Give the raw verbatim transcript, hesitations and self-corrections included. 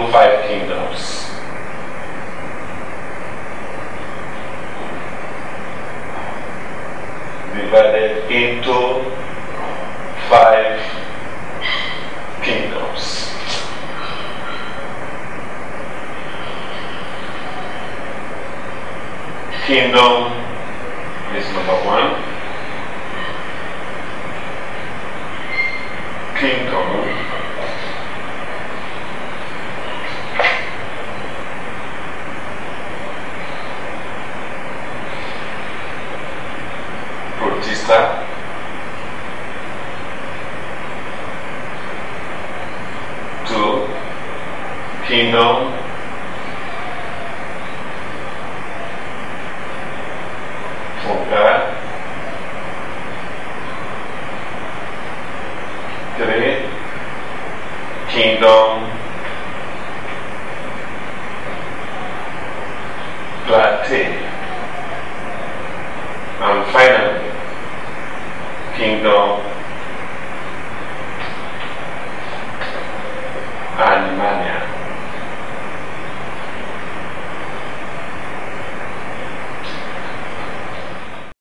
five kingdoms. Divided into five kingdoms. Kingdom is number one. Kingdom Protista. Two. Kingdom Three, Kingdom Platine, and finally Kingdom Animania.